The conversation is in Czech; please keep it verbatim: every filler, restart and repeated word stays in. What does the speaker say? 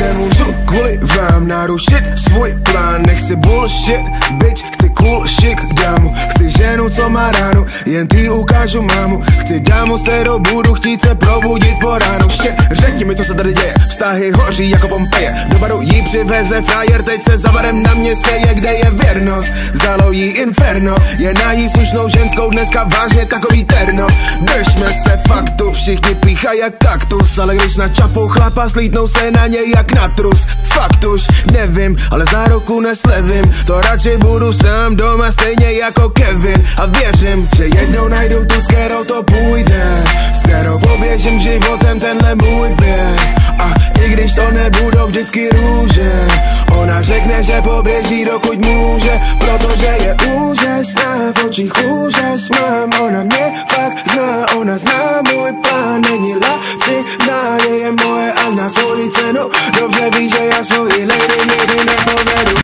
Nemůžu kvůli vám narušit svůj plán. Nechci bullshit, bitch, chci cool chic dámu. Chci ženu, co má ránu, jen ty ukážu mámu. Chci dámu, s kterou budu chtít se probudit po ránu. Shit, řekni mi, co se tady děje, vztahy hoří jako Pompeje. Do baru jí přiveze frajer, teď se za barem na mě směje. Kde je věrnost, vzalo jí inferno. Je na jí slušnou ženskou dneska vážně takový terno. Držme se faktu, všichni píchají jak kaktus. Ale když na čapou chlapa slítnou se na něj jak na trus. Fakt už nevím, ale za roku neslevím. To radši budu sám doma stejně jako Kevin. A věřím, že jednou najdu tu, s kterou to půjde, s kterou poběžím životem tenhle můj běh. A i když to nebudou vždycky růže, ona řekne, že poběží dokud může. Protože je úžasná, v očích úžas mám. Ona mě fakt zná, ona zná můj plán. Není laciná, je je moje a zná svoji cenu. Dobře ví, že já svou